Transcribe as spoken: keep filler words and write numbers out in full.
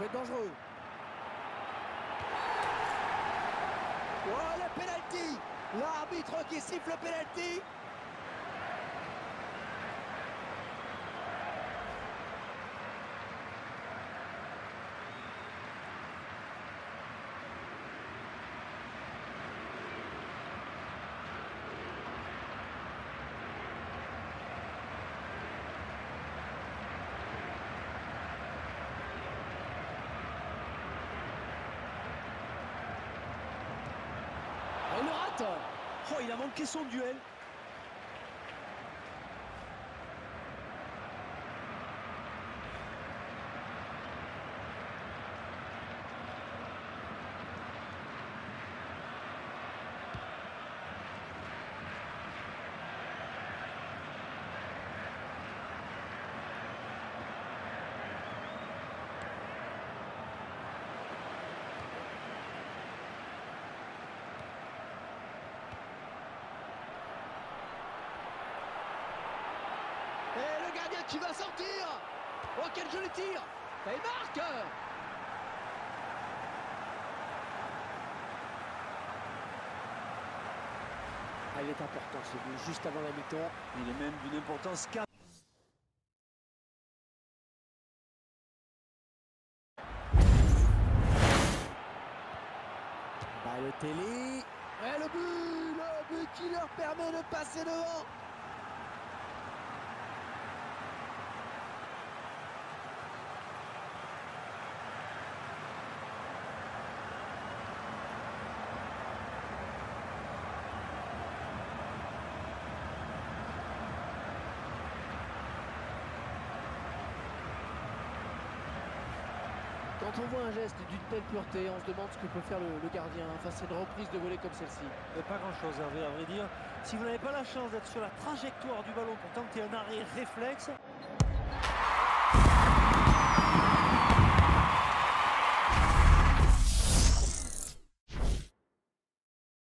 être dangereux. Oh, le penalty! L'arbitre qui siffle le penalty. Il le rate. Oh, il a manqué son duel. Et le gardien qui va sortir. Oh, quel joli tir. Et il marque. Ah, il est important ce but, juste avant la mi-temps. Il est même d'une importance capitale. Balotelli. Et le but, le but qui leur permet de passer devant. Quand on voit un geste d'une telle pureté, on se demande ce que peut faire le, le gardien face à une reprise de volée comme celle-ci. Pas grand-chose, Hervé, à vrai dire. Si vous n'avez pas la chance d'être sur la trajectoire du ballon pour tenter un arrêt réflexe...